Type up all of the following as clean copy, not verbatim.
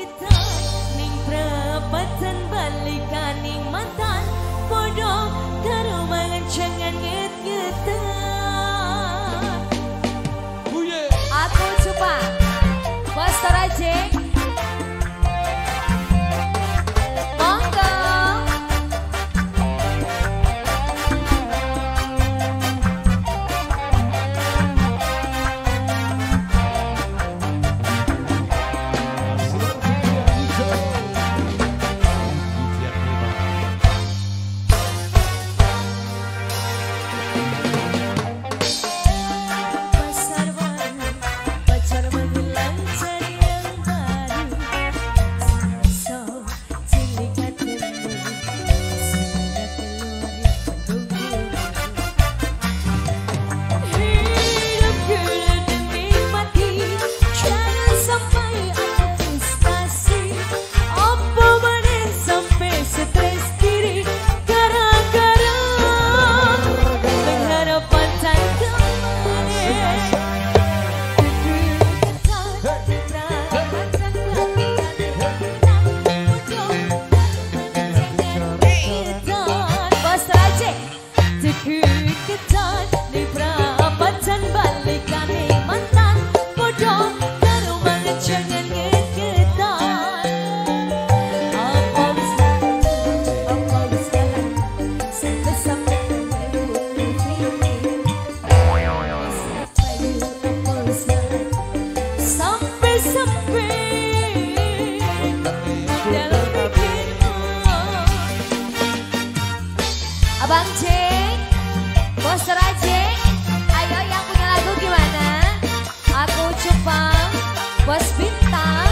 Abang Ceng, Bos Rajeng, ayo yang punya lagu gimana? Aku Cupang, Bos Bintang,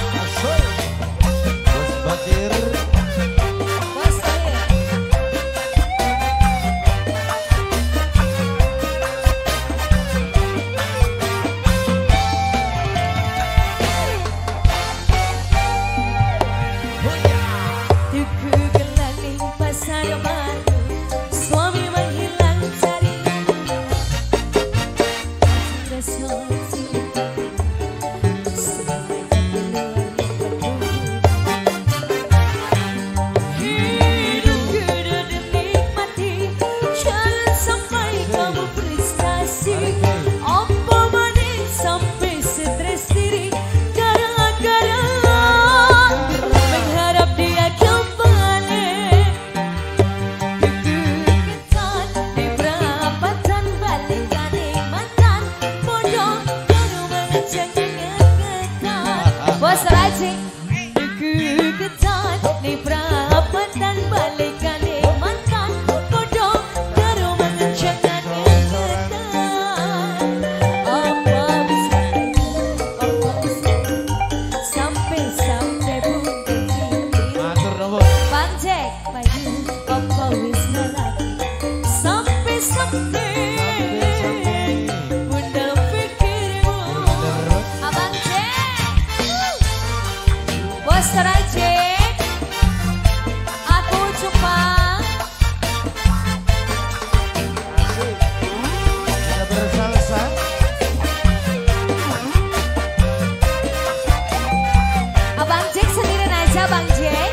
Bos Batir, Bos Tir. Tuku gelaning pasar baru, suami menghilang cari resolusi. Hidup kudu dinikmati, jangan sampai kamu frustasi. Apa manis sampai stres diri gara-gara mengharap dia kembali. Keketan di perapatan balikan mantan bodoh baru mengajak keketan. Bos Rajeng, keketan di perapatan balikan mantan bodoh baru mengajak keketan. Apa bisa sampai bukti matur nuwun. Bang Jack, pagi apa wis ngelak sampai bunda pikirmu. Abang Jack, Bos Rajeng, aku Cupang. Kita bersalsa. Abang Jack sendirian aja Bang Jack.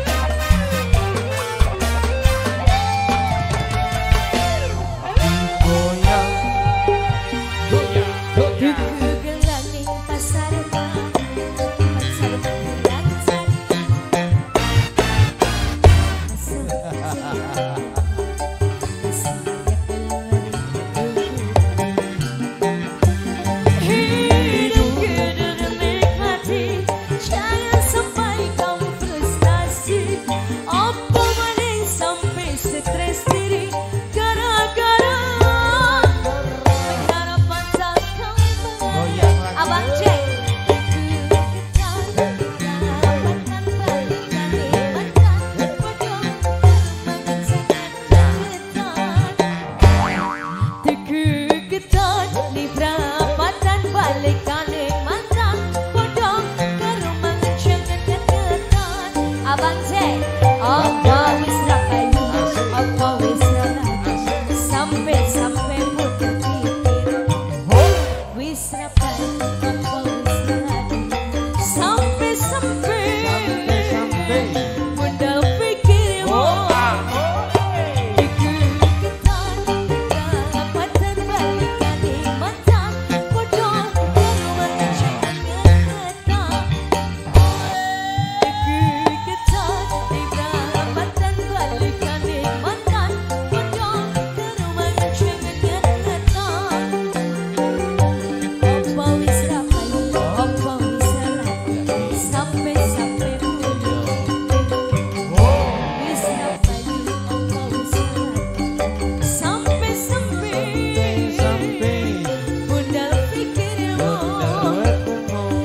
Goyang, goyang, goyang. Tuku gelaning pasar baru, pasar baru cari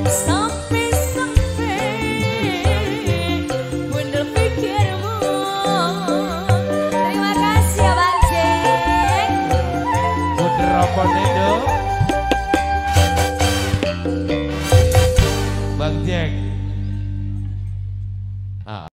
bener pikirmu. Terima kasih ya Bang Jack. Bener apa nih dong? Bang Jack.